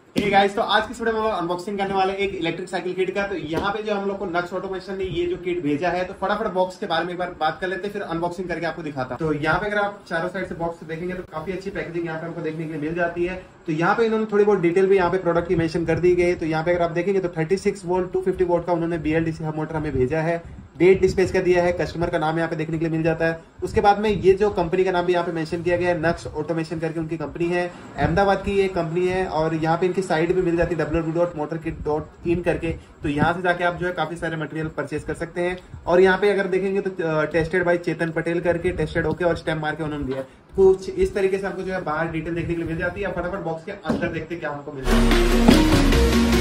Hey guys, तो आज की वीडियो में हम लोग अनबॉक्सिंग करने वाले एक इलेक्ट्रिक साइकिल किट का। तो यहाँ पे जो हम लोग को नक्स ऑटोमेशन ने ये जो किट भेजा है, तो फटाफट बॉक्स के बारे में एक बार बात कर लेते हैं, फिर अनबॉक्सिंग करके आपको दिखाता हूँ। तो यहाँ पे अगर आप चारों साइड से बॉक्स देखेंगे तो काफी अच्छी पैकेजिंग यहाँ पे हमको देखने के लिए मिल जाती है। तो यहाँ पे इन्होंने थोड़ी बहुत डिटेल भी यहाँ पे प्रोडक्ट की मेंशन कर दी गई है। तो यहाँ पे अगर आप देखेंगे तो 36 वोल्ट 250 वोल्ट का उन्होंने BLDC हब मोटर हमें भेजा है। डेट डिस्प्लेस का दिया है, कस्टमर का नाम यहाँ पे देखने के लिए मिल जाता है। उसके बाद में ये जो कंपनी का नाम भी यहाँ पे मेंशन किया गया है, नक्स ऑटोमेशन करके उनकी कंपनी है, अहमदाबाद की ये कंपनी है। और यहाँ पे इनकी साइट भी मिल जाती है www.motorkit.in करके। तो यहाँ से जाके आप जो है काफी सारे मटेरियल परचेज कर सकते हैं। और यहाँ पे अगर देखेंगे तो टेस्टेड बाय चेतन पटेल करके टेस्टेड ओके और स्टैम्प मार के उन्होंने दिया है। कुछ इस तरीके से आपको जो है बाहर डिटेल देखने के लिए मिल जाती है। फटाफट बॉक्स के अंदर देखते क्या हमको मिल जाता है।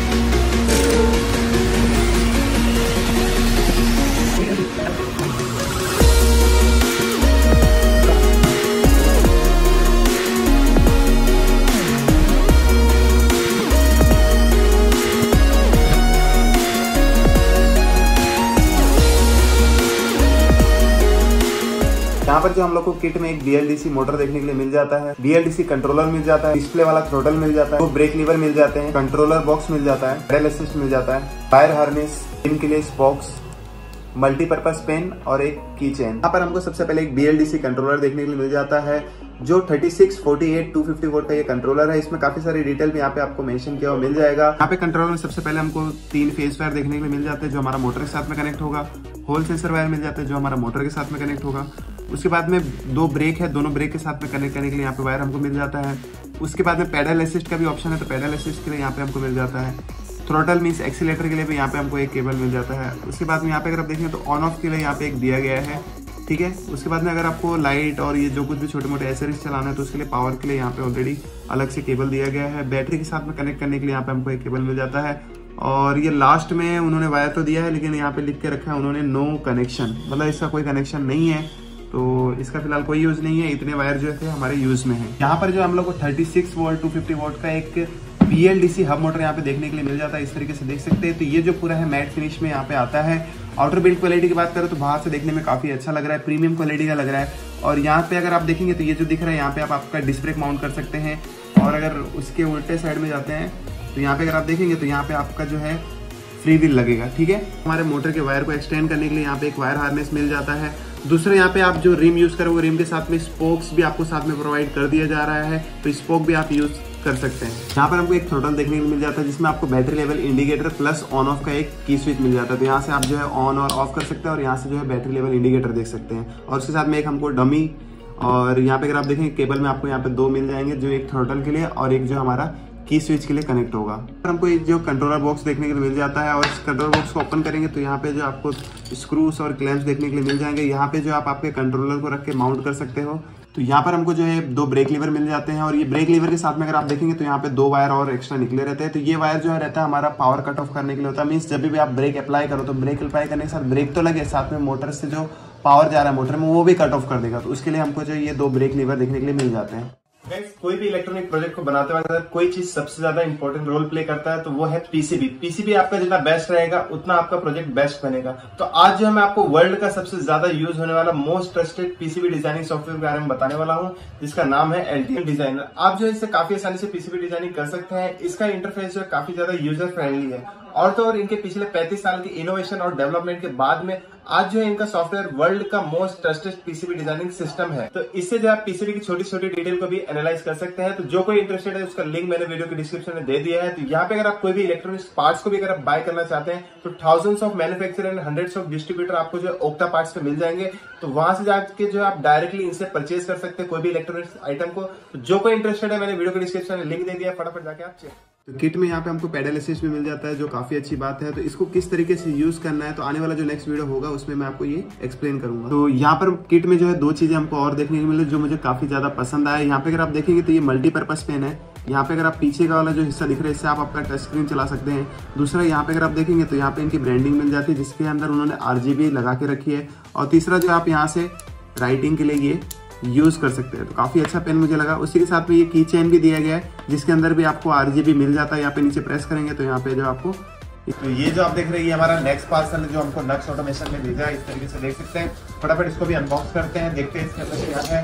यहाँ पर जो हम लोग को किट में एक BLDC मोटर देखने के लिए मिल जाता है, BLDC कंट्रोलर मिल जाता है, डिस्प्ले वाला थ्रोटल मिल जाता है, 2 ब्रेक लीवर मिल जाते हैं, कंट्रोलर बॉक्स मिल जाता है, पैडल असिस्ट मिल जाता है, वायर हार्नेस, पिन के लिए बॉक्स, मल्टीपर्पज पेन और एक की चेन। यहाँ पर हमको सबसे पहले एक BLDC कंट्रोलर देखने के लिए मिल जाता है जो 36, 48, 250 वोल्ट का ये कंट्रोलर है। इसमें काफी सारी डिटेल भी यहाँ पे आपको मेंशन किया हुआ मिल जाएगा। यहाँ पे कंट्रोलर में सबसे पहले हमको 3 फेज वायर देखने के लिए मिल जाते हैं जो हमारा मोटर के साथ में कनेक्ट होगा, होल सेंसर वायर मिल जाता है जो हमारा मोटर के साथ में कनेक्ट होगा। उसके बाद में 2 ब्रेक है, दोनों ब्रेक के साथ में कनेक्ट करने के लिए यहाँ पे वायर हमको मिल जाता है। उसके बाद में पैडल असिस्ट का भी ऑप्शन है, तो पैडल असिस्ट के लिए यहाँ पे हमको मिल जाता है। थ्रोटल मींस एक्सीलेटर के लिए भी यहाँ पे हमको एक केबल मिल जाता है। उसके बाद में यहाँ पे अगर आप देखें तो ऑन ऑफ के लिए यहाँ पे एक दिया गया है, ठीक है। उसके बाद में अगर आपको लाइट और ये जो कुछ भी छोटे मोटे एसेसरीज चलाना है तो उसके लिए पावर के लिए यहाँ पे ऑलरेडी अलग से केबल दिया गया है। बैटरी के साथ में कनेक्ट करने के लिए यहाँ पे हमको एक केबल मिल जाता है। और ये लास्ट में उन्होंने वायर तो दिया है लेकिन यहाँ पे लिख के रखा है उन्होंने नो कनेक्शन, मतलब इसका कोई कनेक्शन नहीं है, तो इसका फिलहाल कोई यूज नहीं है। इतने वायर जो है हमारे यूज में है। यहाँ पर जो हम लोग को 36 वोल्ट 250 वोल्ट का एक BLDC हब मोटर यहाँ पे देखने के लिए मिल जाता है, इस तरीके से देख सकते हैं। तो ये जो पूरा है मैट फिनिश में यहाँ पे आता है। आउटर बिल्ड क्वालिटी की बात करें तो बाहर से देखने में काफी अच्छा लग रहा है, प्रीमियम क्वालिटी का लग रहा है। और यहाँ पे अगर आप देखेंगे तो ये जो दिख रहा है यहाँ पे आप आपका डिस्क ब्रेक माउंट कर सकते हैं। और अगर उसके उल्टे साइड में जाते हैं तो यहाँ पे अगर आप देखेंगे तो यहाँ पे आपका जो है फ्री व्हील लगेगा, ठीक है। हमारे मोटर के वायर को एक्सटेंड करने के लिए यहाँ पे एक वायर हार्नेस मिल जाता है। दूसरा यहाँ पे आप जो रिम यूज करोगे, रिम के साथ में स्पोक्स भी आपको साथ में प्रोवाइड कर दिया जा रहा है, तो स्पोक भी आप यूज कर सकते हैं। यहाँ पर हमको एक थ्रोटल देखने को मिल जाता है जिसमें आपको battery level indicator plus on off का एक की स्विच मिल जाता है। तो यहाँ से आप जो है ऑन और ऑफ कर सकते हैं और यहाँ से जो है बैटरी लेवल इंडिकेटर देख सकते हैं। और उसके साथ में एक हमको डमी और यहाँ पे अगर आप देखें केबल में आपको यहाँ पे 2 मिल जाएंगे, जो एक थ्रोटल के लिए और एक जो हमारा की स्विच के लिए कनेक्ट होगा। हमको ये जो कंट्रोलर बॉक्स देखने के लिए मिल जाता है और इस कंट्रोलर बॉक्स को ओपन करेंगे तो यहाँ पे जो आपको स्क्रूस और क्लैंप्स देखने के लिए मिल जाएंगे। यहाँ पे जो आप आपके कंट्रोलर को रख के माउंट कर सकते हो। तो यहाँ पर हमको जो है 2 ब्रेक लीवर मिल जाते हैं और ये ब्रेक लीवर के साथ में अगर आप देखेंगे तो यहाँ पे 2 वायर और एक्स्ट्रा निकले रहते हैं। तो ये वायर जो है रहता है हमारा पावर कट ऑफ करने के लिए होता है। मीन्स जब भी आप ब्रेक अप्लाई करो तो ब्रेक अप्लाई करने के साथ ब्रेक तो लगे, साथ में मोटर से जो पावर जा रहा है मोटर में वो भी कट ऑफ कर देगा। तो उसके लिए हमको जो ये 2 ब्रेक लीवर देखने के लिए मिल जाते हैं। कोई भी इलेक्ट्रॉनिक प्रोजेक्ट को बनाते वक्त अगर कोई चीज सबसे ज्यादा इंपॉर्टेंट रोल प्ले करता है तो वो है पीसीबी आपका जितना बेस्ट रहेगा उतना आपका प्रोजेक्ट बेस्ट बनेगा। तो आज जो है मैं आपको वर्ल्ड का सबसे ज्यादा यूज होने वाला most trusted PCB designing software के बारे में बताने वाला हूं, जिसका नाम है एल्टियम डिजाइनर। आप जो है इससे काफी आसानी से पीसीबी डिजाइनिंग कर सकते हैं। इसका इंटरफेस जो है काफी ज्यादा यूजर फ्रेंडली है और तो और इनके पिछले 35 साल की इनोवेशन और डेवलपमेंट के बाद में आज जो है इनका सॉफ्टवेयर वर्ल्ड का most trusted PCB designing system है। तो इससे जो आप पीसीबी की छोटी छोटी डिटेल को भी एनालाइज कर सकते हैं। तो जो कोई इंटरेस्टेड है उसका लिंक मैंने वीडियो के डिस्क्रिप्शन में दे दिया है। तो यहाँ पे अगर आप कोई भी इलेक्ट्रॉनिक्स पार्ट्स को भी अगर आप बाय करना चाहते हैं तो thousands of manufacturer and hundreds of distributor आपको जो है ओक्टा पार्ट्स पे मिल जाएंगे। तो वहां से जाके जो आप डायरेक्टली इनसे परचेज कर सकते हैं कोई भी इलेक्ट्रॉनिक्स आइटम को। तो जो कोई इंटरेस्टेड है मैंने वीडियो के डिस्क्रिप्शन में लिंक दे दिया, फटाफट जाके आप चेक। तो किट में यहाँ पे हमको पैडल असिस्ट भी मिल जाता है जो काफी अच्छी बात है। तो इसको किस तरीके से यूज करना है तो आने वाला जो नेक्स्ट वीडियो होगा उसमें मैं आपको ये एक्सप्लेन करूंगा। तो यहाँ पर किट में जो है 2 चीजें हमको और देखने को मिले जो मुझे काफी ज्यादा पसंद आया। यहाँ पे अगर आप देखेंगे तो ये मल्टीपर्पज पेन है। यहाँ पे अगर आप पीछे का वाला जो हिस्सा दिख रहा है इससे आप आपका टच स्क्रीन चला सकते हैं। दूसरा यहाँ पे अगर आप देखेंगे तो यहाँ पे इनकी ब्रांडिंग मिल जाती है जिसके अंदर उन्होंने RGB लगा के रखी है। और तीसरा जो आप यहाँ से राइटिंग के लिए ये यूज कर सकते हैं। तो काफी अच्छा पेन मुझे लगा। उसी के साथ में ये की चेन भी दिया गया है जिसके अंदर भी आपको RGB मिल जाता है। यहाँ पे नीचे प्रेस करेंगे तो यहाँ पे जो आपको तो ये जो आप देख रहे हैं ये हमारा नेक्स्ट पार्सल है जो हमको नक्स ऑटोमेशन में भेजा है, इस तरीके से देख सकते हैं। फटाफट इसको भी अनबॉक्स करते हैं, देखते हैं इसके अंदर क्या है।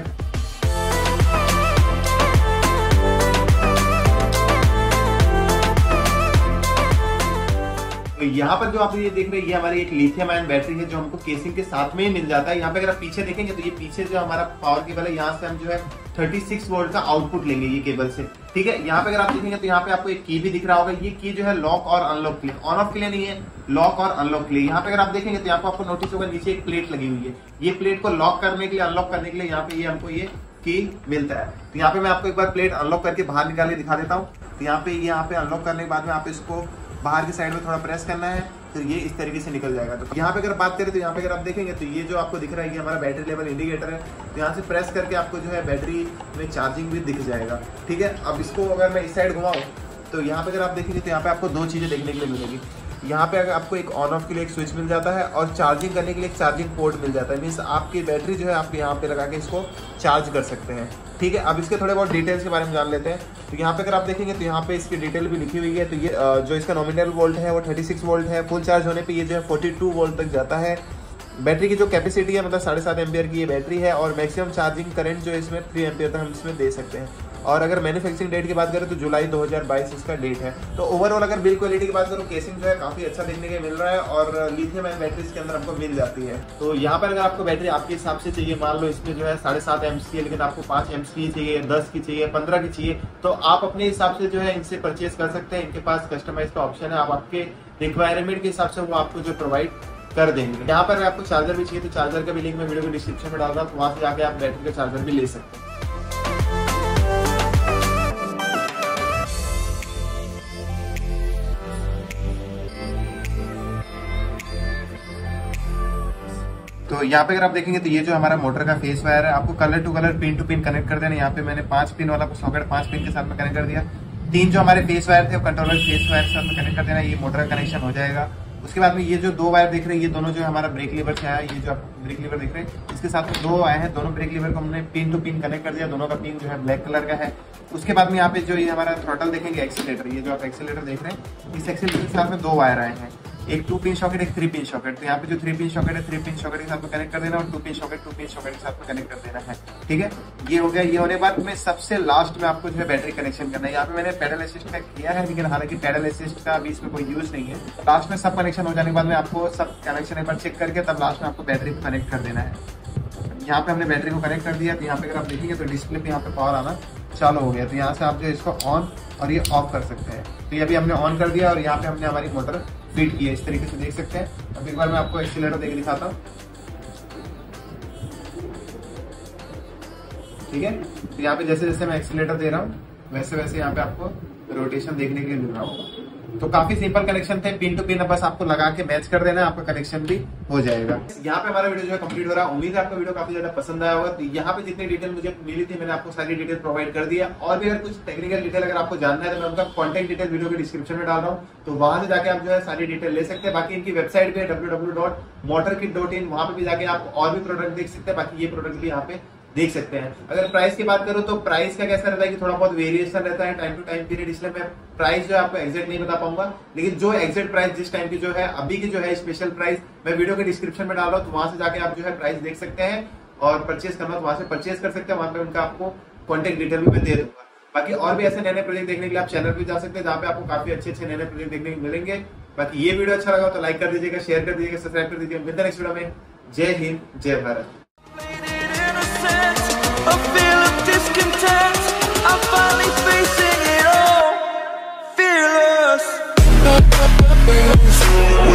यहाँ पर जो आप ये देख रहे हैं ये हमारी एक लिथियम आयन बैटरी है जो हमको केसिंग के साथ में ही मिल जाता है। यहाँ पे अगर आप पीछे देखेंगे तो ये पीछे जो हमारा पावर केबल है यहाँ से हम जो है 36 वोल्ट का आउटपुट लेंगे ये केबल से, ठीक है। यहाँ पे अगर आप देखेंगे तो यहाँ पे आपको एक की भी दिख रहा होगा, ये की जो है लॉक और अनलॉक के लिए, ऑन ऑफ के लिए नहीं है, लॉक और अनलॉक के लिए। यहाँ पे अगर आप देखेंगे तो यहाँ पे आपको नोटिस होगा नीचे एक प्लेट लगी हुई है, ये प्लेट को लॉक करने के लिए, अनलॉक करने के लिए यहाँ पे ये हमको ये की मिलता है। तो यहाँ पे मैं आपको एक बार प्लेट अनलॉक करके बाहर निकाल के दिखा देता हूँ। तो यहाँ पे अनलॉक करने के बाद में आप इसको बाहर की साइड में थोड़ा प्रेस करना है, तो ये इस तरीके से निकल जाएगा। तो यहाँ पे अगर बात करें तो यहाँ पे अगर आप देखेंगे तो ये जो आपको दिख रहा है ये हमारा बैटरी लेवल इंडिकेटर है। तो यहाँ से प्रेस करके आपको जो है बैटरी में चार्जिंग भी दिख जाएगा, ठीक है। अब इसको अगर मैं इस साइड घुमाऊँ तो यहाँ पे अगर आप देखेंगे तो यहाँ पे आपको दो चीजें देखने के लिए मिलेगी। यहाँ पे अगर आपको एक ऑन ऑफ के लिए एक स्विच मिल जाता है और चार्जिंग करने के लिए एक चार्जिंग पोर्ट मिल जाता है, मीन्स आपकी बैटरी जो है आप यहाँ पे लगा के इसको चार्ज कर सकते हैं, ठीक है। अब इसके थोड़े बहुत डिटेल्स के बारे में जान लेते हैं। तो यहाँ पे अगर आप देखेंगे तो यहाँ पे इसकी डिटेल भी लिखी हुई है। तो ये जो इसका नॉमिनल वोल्ट है वो 36 वोल्ट है, फुल चार्ज होने पे ये जो है 42 वोल्ट तक जाता है। बैटरी की जो कैपेसिटी है मतलब 7.5 एम्पियर की ये बैटरी है और मैक्सिमम चार्जिंग करंट जो है इसमें 3 एम्पियर तक हम इसमें दे सकते हैं। और अगर मैन्युफैक्चरिंग डेट की बात करें तो जुलाई 2022 इसका डेट है। तो ओवरऑल अगर बिल्ड क्वालिटी की बात करूँ, केसिंग जो है काफी अच्छा देखने के मिल रहा है और लिथियम आयन बैटरी इसके अंदर हमको मिल जाती है। तो यहाँ पर अगर आपको बैटरी आपके हिसाब से चाहिए, मान लो इसमें जो है 7.5 एम्स की है लेकिन आपको 5 एम्स की चाहिए, 10 की चाहिए, 15 की चाहिए, तो आप अपने हिसाब से जो है इनसे परचेज कर सकते हैं। इनके पास कस्टमाइज का ऑप्शन है, आप आपके रिक्वायरमेंट के हिसाब से वो आपको जो प्रोवाइड कर देंगे। यहाँ पर आपको चार्जर भी चाहिए तो चार्जर का भी लिंक मैं वीडियो को डिस्क्रिप्शन में डाल रहा हूँ, तो वहां से जाके आप बैटरी का चार्जर भी ले सकते हैं। तो यहाँ पे अगर आप देखेंगे तो ये जो हमारा मोटर का फेस वायर है आपको colour to colour, pin to pin connect कर देना। यहाँ पे मैंने 5 पिन वाला सॉकेट 5 पिन के साथ में कनेक्ट कर दिया। 3 जो हमारे फेस वायर थे वो कंट्रोलर फेस वायर के साथ में कनेक्ट कर देना, ये मोटर का कनेक्शन हो जाएगा। उसके बाद में ये जो 2 वायर दिख रहे हैं ये दोनों जो हमारा ब्रेक लीवर से आया, ये जो आप ब्रेक लीवर देख रहे हैं इसके साथ में 2 आए हैं, दोनों ब्रेक लीवर को हमने पिन टू पिन कनेक्ट कर दिया, दोनों का पिन जो है ब्लैक कलर का है। उसके बाद में यहाँ पे जो ये हमारा थ्रॉटल देखेंगे, एक्सीलेटर, ये जो आप एक्सीलेटर देख रहे हैं इस एक्सीलेटर के साथ में 2 वायर आए हैं, एक 2 पिन सॉकेट, एक 3 पिन सॉकेट। तो यहाँ पे जो 3 पिन सॉकेट है 3 पिन सॉकेट के साथ में कनेक्ट कर देना और 2 पिन सॉकेट के साथ में कनेक्ट कर देना है, ठीक है। ये हो गया। ये होने के बाद में सबसे लास्ट में आपको जो है बैटरी कनेक्शन करना है। यहाँ पे मैंने पैडल असिस्ट का किया है लेकिन हालांकि पैडल असिस्ट का अभी इसमें कोई यूज नहीं है। लास्ट में सब कनेक्शन हो जाने के बाद में आपको सब कनेक्शन एक बार चेक करके तब लास्ट में आपको बैटरी को कनेक्ट कर देना है। यहाँ पे हमने बैटरी को कनेक्ट कर दिया। तो यहाँ पे अगर आप देखेंगे तो डिस्प्ले पे यहाँ पे पावर आना चालू हो गया। तो यहाँ से आप जो इसको ऑन और ये ऑफ कर सकते हैं। तो ये अभी हमने ऑन कर दिया और यहाँ पे हमने हमारी मोटर फिट की है, इस तरीके से देख सकते हैं। अब एक बार मैं आपको एक्सीलरेटर देके दिखाता हूँ, ठीक है। तो यहाँ पे जैसे जैसे मैं एक्सीलरेटर दे रहा हूँ वैसे वैसे यहाँ पे आपको रोटेशन देखने के लिए मिल रहा होगा। तो काफी सिंपल कनेक्शन थे, पिन टू पिन बस आपको लगा के मैच कर देना, आपका कनेक्शन भी हो जाएगा। यहाँ पे हमारा वीडियो जो है कंप्लीट हो रहा है। उम्मीद है आपको वीडियो काफी ज्यादा पसंद आया होगा। तो यहाँ पे जितनी डिटेल मुझे मिली थी मैंने आपको सारी डिटेल प्रोवाइड कर दिया। और भी अगर कुछ टेक्निकल डिटेल अगर आपको जानना है तो मैं उनका कॉन्टैक्ट डिटेल वीडियो के डिस्क्रिप्शन में डाल रहा हूँ, तो वहां से जाके आप जो है सारी डिटेल ले सकते हैं। बाकी इनकी वेबसाइट पे www.motorkit.in, वहां पे भी जाके आप और भी प्रोडक्ट देख सकते हैं। बाकी ये प्रोडक्ट भी यहाँ पे देख सकते हैं। अगर प्राइस की बात करूं तो प्राइस का कैसा रहता है कि थोड़ा बहुत वेरिएशन रहता है टाइम टू टाइम पीरियड, इसलिए मैं प्राइस जो है आपको एग्जैक्ट नहीं बता पाऊंगा। लेकिन जो एग्जैक्ट प्राइस जिस टाइम की जो है अभी की जो है स्पेशल प्राइस मैं वीडियो के डिस्क्रिप्शन में डाल रहा हूँ, तो वहां से जाके आप जो है प्राइस देख सकते हैं और परचेज करना तो वहां से परचेज कर सकते हैं। वहां पे उनका आपको कॉन्टेक्ट डिटेल भी मैं दे दूंगा। बाकी और भी ऐसे नए नए प्रोजेक्ट देखने के लिए आप चैनल पे जा सकते हैं जहाँ पे आपको काफी अच्छे अच्छे नए नए प्रोजेक्ट देखने को मिलेंगे। बाकी ये वीडियो अच्छा लगा तो लाइक कर दीजिएगा, शेयर कर दीजिएगा, सब्सक्राइब कर दीजिएगा। मिलते हैं नेक्स्ट वीडियो में। जय हिंद, जय Bharat. A feel of discontent, I'm finally facing it all, fearless.